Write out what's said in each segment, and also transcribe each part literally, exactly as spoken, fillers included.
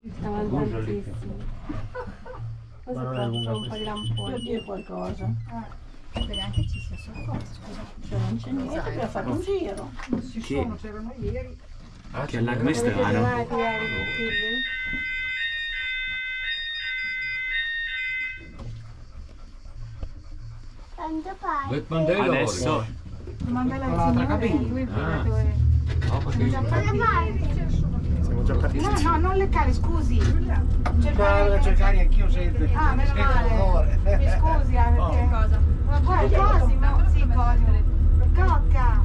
Stavano tantissimo. Poi si trova un po' di lamponi. Per dire qualcosa. Speriamo che ci sia soccorso, scusa. Cioè non c'è niente, abbiamo fatto un giro. Non ci Che- sono, c'erano ieri. Che allarme Avete strano. chiamato ieri i figli? Adesso Manda la signora e lui il Siamo già partiti. No, no, non leccare, scusi. Vado a Cercare... cercare anch'io sempre. Ah, meno Sento male. l'odore. Mi scusi, eh, perché... Cosa? Ma guarda, Cosimo, sì, Cosimo. Cocca.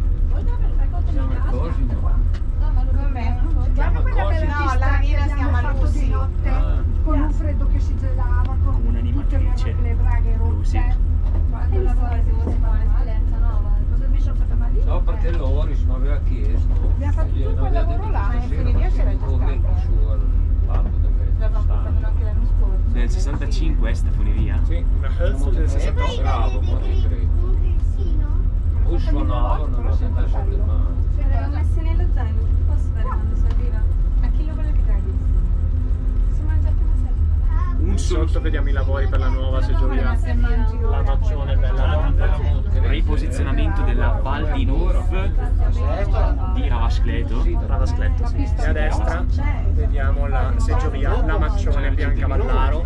Com'è? Guarda quella bella no, la Marina si chiama Lucy. Di notte, con un freddo che si gelava, con Come un'animatrice. tutte le braghe Lucy. rotte. Quando lavora si vuole fare un'esperienza nuova. Cosa mi sono fatta malissimo? No, perché Loris mi aveva chiesto. Abbiamo fatto Gliene tutto quel aveva lavoro detto là, e stasera quindi io si era già corretti stata. su al fatto dove L'avevamo fatto stanno. anche l'anno scorso. nel sessantacinque Stefani via. Sì, una Hudson del sessantotto. Bravo, ma ti credo. Poi suonavano la sentenza alle mani. Ce l'aveva messi nello zaino, posso dare quando serviva? A chi lo vuole che tagli? Si mangia appena serve. Un solo Sotto vediamo i lavori per la nuova seggiovia. La maccione bella riposizionamento della Val di Nurf di Ravascleto. Ravascleto, sì. E a destra vediamo la seggiovia, la maccione Biancavallaro,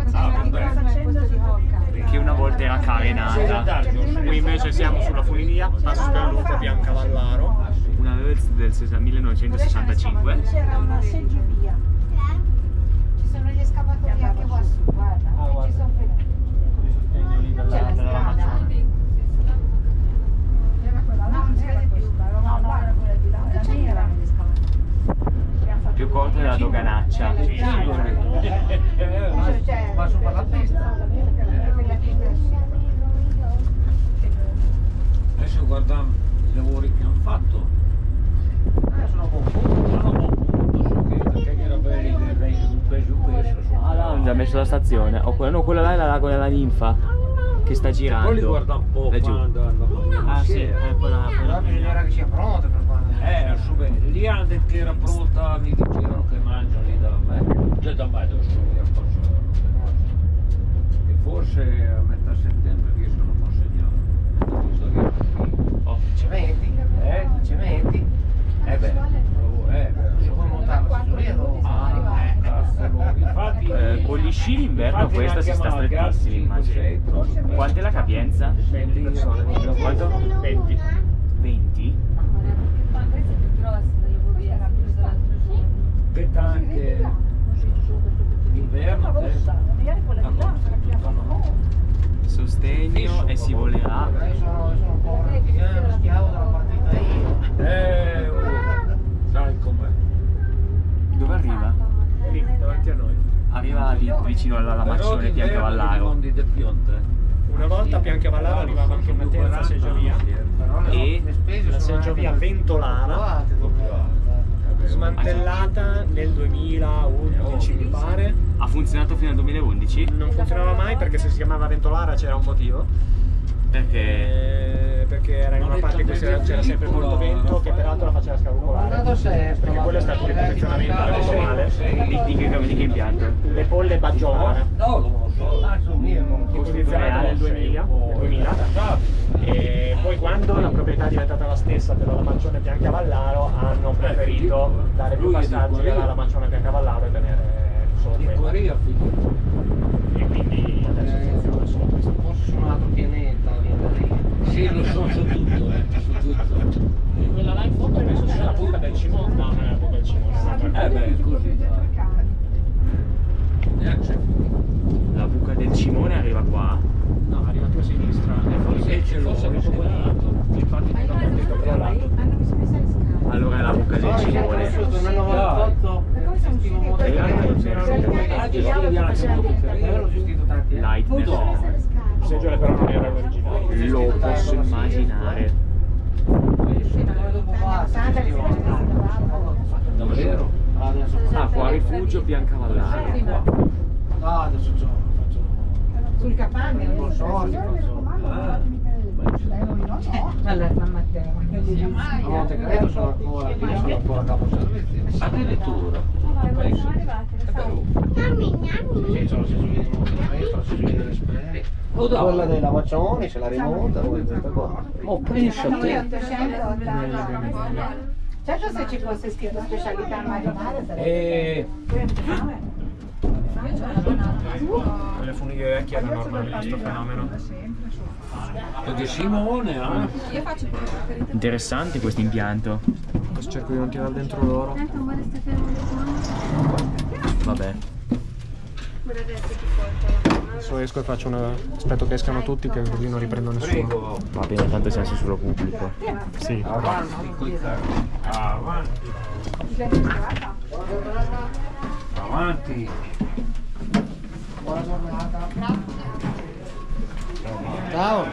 Che una volta era carenata. qui invece siamo sulla funivia, Passo del Lupo Biancavallaro. Una Hertz del sessa- millenovecentosessantacinque. C'era una seggiovia. Ci sono gli escavatori anche qua su, guarda. Ci sono finiti. C'è la strada. Era quella là, non c'era più. No, no, era quella di là. Era nera gli escavatori. Più corta della doganaccia. Ma sopra la pista. Adesso guardiamo i lavori che hanno fatto. Eh, sono buon punto. Sono a buon punto, so che perché era belli del regno di un peso questo. Ah, là hanno già messo la stazione. O quella, no, quella là è la lago della ninfa che sta girando. Poi li guarda un po' laggiù. quando andavano Ah sì, insieme. eh, quella, Però quella. bisognerà che sia pronta per quando. Eh, non so bene, lì hanno detto che era pronta, mi dicevano che mangiano lì da me, cioè da me dove sono io a Pozzolo. E forse a metà settembre riescono a consegnare. Visto che Oh, Cementi? Eh? Cementi? eh beh, bravo, eh, Si può montare la seggiovia dopo. ah, eh, cazzo, infatti, Eh, con gli sci d'inverno infatti questa si sta l'hanno chiamato strettissima, immagino. cinque, Quant'è la capienza? venti persone. Quanto? venti. venti? Questa è più grossa delle bobine che ha preso l'altro giorno. che anche d'inverno Sostegno e si volerà. Io sono, io sono un po' un artigiano, schiavo della partita io. eh, oh, sai com'è. Dove arriva? Lì, davanti a noi. Arriva lì vicino alla, alla maccione Biancavallaro. Mondi del Pionte. Una volta a Biancavallaro arrivava anche una terza seggiovia. E La seggiovia Ventolana, smantellata nel duemilaundici mi pare. ha funzionato fino al duemilaundici? Non funzionava mai perché se si chiamava Ventolara c'era un motivo. Perché Eh, perché era in una parte in cui c'era c'era sempre molto vento che peraltro la faceva scarucolare. Perché quello è stato un riposizionamento molto male. di, di, che, di che impianto? Le polle Baggiolara, No, non lo so. posizionata nel duemila, nel duemila. E poi quando la proprietà è diventata la stessa della Lamancione Biancavallaro hanno preferito dare più passaggi alla Lamancione Biancavallaro e tenere solo Di quella. Corea, figlio. E quindi adesso funziona solo questo. Forse su un altro pianeta viene da lì. Sì, lo so su tutto, eh, su tutto. E quella là in fondo è messa sulla buca del Cimone. No, non è la buca del Cimone, è un'altra Eh beh, così dai. Neanche La buca del Cimone arriva qua. No, arriva più a sinistra. forse ce l'ho, Forse è proprio quel lato. Infatti non ho capito quel lato. Hanno messo questa in scala. Allora è la buca del Cimone. Nel novantotto Come sono usciti? avevo gestito tanti anni. Lightner. Il seggiole però non era l'originale. Lo posso immaginare. davvero? Adesso Ah, qua rifugio Biancavallaro. no, adesso c'ho, faccio Sul capanne, non non so. so, faccio Ah, Allora, mamma te. a Monte Credo sono ancora, io sono ancora a capo servizio. addirittura. Dove siamo arrivati? Lo sai? Sì, solo se si vede molto di questo, se si vede le spere. Quella dei lavaccioni, se la rimonta, poi questa qua. Oh, pensa te. ottocentottanta. Certo, se ci fosse scritto specialità marinare sarebbe E... Le funiglie vecchie erano normali questo fenomeno. Perché Simone, eh? Interessante questo impianto. Adesso cerco di non tirare dentro loro. Tanto vuole sta fermo di mano. Vabbè. Guarda adesso ti porta. Adesso esco e faccio una... aspetto che escano tutti, che così non riprendo nessuno. Prego. Va bene, tanto siamo sul suo pubblico. Sì. Avanti, coi carri. Avanti. Avanti. Buona giornata. Ciao.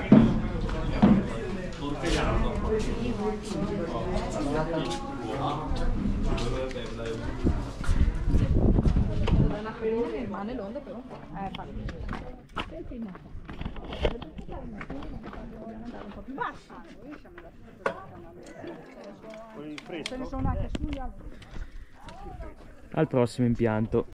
Al prossimo impianto.